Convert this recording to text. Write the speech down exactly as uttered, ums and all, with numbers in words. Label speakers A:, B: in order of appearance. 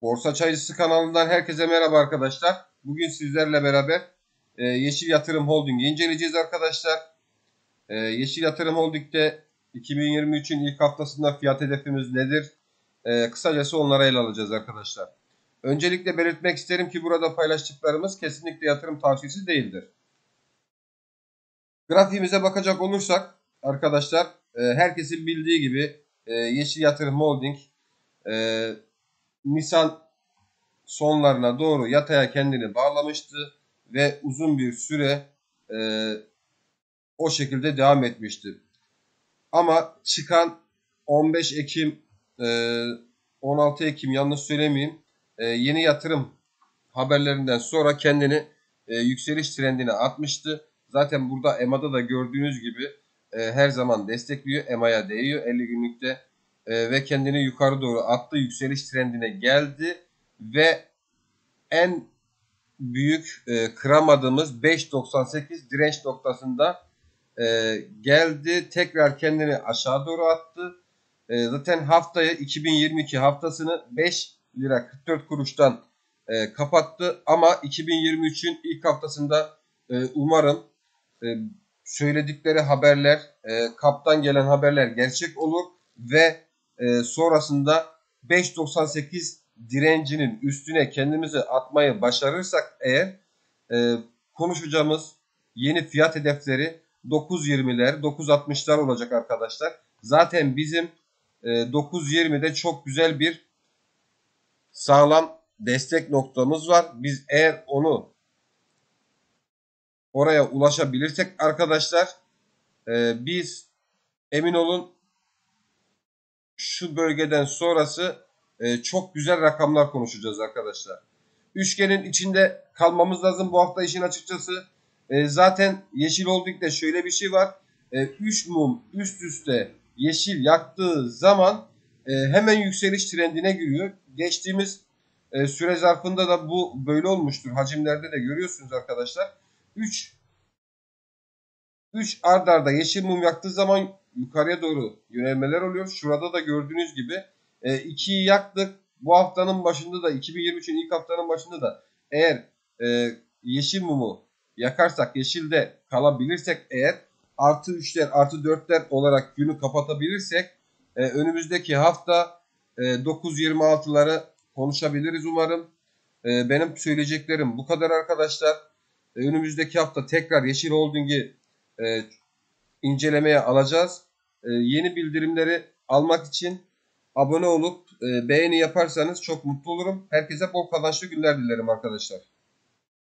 A: Borsa Çaycısı kanalından herkese merhaba arkadaşlar. Bugün sizlerle beraber e, Yeşil Yatırım Holding'i inceleyeceğiz arkadaşlar. E, Yeşil Yatırım Holding'de iki bin yirmi üçün ilk haftasında fiyat hedefimiz nedir? E, kısacası onlara ele alacağız arkadaşlar. Öncelikle belirtmek isterim ki burada paylaştıklarımız kesinlikle yatırım tavsiyesi değildir. Grafiğimize bakacak olursak arkadaşlar e, herkesin bildiği gibi e, Yeşil Yatırım Holding e, Nisan sonlarına doğru yataya kendini bağlamıştı ve uzun bir süre e, o şekilde devam etmişti. Ama çıkan on beş Ekim, e, on altı Ekim yanlış söylemeyeyim, e, yeni yatırım haberlerinden sonra kendini e, yükseliş trendine atmıştı. Zaten burada E M A'da da gördüğünüz gibi e, her zaman destekliyor. E M A'ya değiyor elli günlükte e, ve kendini yukarı doğru attı. Yükseliş trendine geldi ve en büyük e, kıramadığımız beş doksan sekiz direnç noktasında e, geldi. Tekrar kendini aşağı doğru attı. E, zaten haftayı iki bin yirmi iki haftasını beş lira kırk dört kuruştan e, kapattı. Ama iki bin yirmi üçün ilk haftasında e, umarım e, söyledikleri haberler, e, kaptan gelen haberler gerçek olur ve e, sonrasında beş doksan sekiz direncinin üstüne kendimizi atmayı başarırsak eğer e, konuşacağımız yeni fiyat hedefleri dokuz yirmiler, dokuz altmışlar olacak arkadaşlar. Zaten bizim e, dokuz yirmide çok güzel bir sağlam destek noktamız var. Biz eğer onu oraya ulaşabilirsek arkadaşlar e, biz emin olun şu bölgeden sonrası e, çok güzel rakamlar konuşacağız arkadaşlar. Üçgenin içinde kalmamız lazım bu hafta işin açıkçası. E, zaten Yeşil Holding'de şöyle bir şey var. üç e, mum üst üste yeşil yaktığı zaman e, hemen yükseliş trendine giriyor. Geçtiğimiz e, süre zarfında da bu böyle olmuştur. Hacimlerde de görüyorsunuz arkadaşlar. üç üç ard arda yeşil mum yaktığı zaman yukarıya doğru yönelmeler oluyor. Şurada da gördüğünüz gibi e, ikiyi yaktık. Bu haftanın başında da iki bin yirmi üçün ilk haftanın başında da eğer e, yeşil mumu yakarsak, yeşilde kalabilirsek eğer artı üçler artı dörtler olarak günü kapatabilirsek e, önümüzdeki hafta e, dokuz yirmi altıları konuşabiliriz umarım. E, benim söyleyeceklerim bu kadar arkadaşlar. E, önümüzdeki hafta tekrar Yeşil Holding'i e, incelemeye alacağız. E, yeni bildirimleri almak için abone olup e, beğeni yaparsanız çok mutlu olurum. Herkese bol kazançlı günler dilerim arkadaşlar.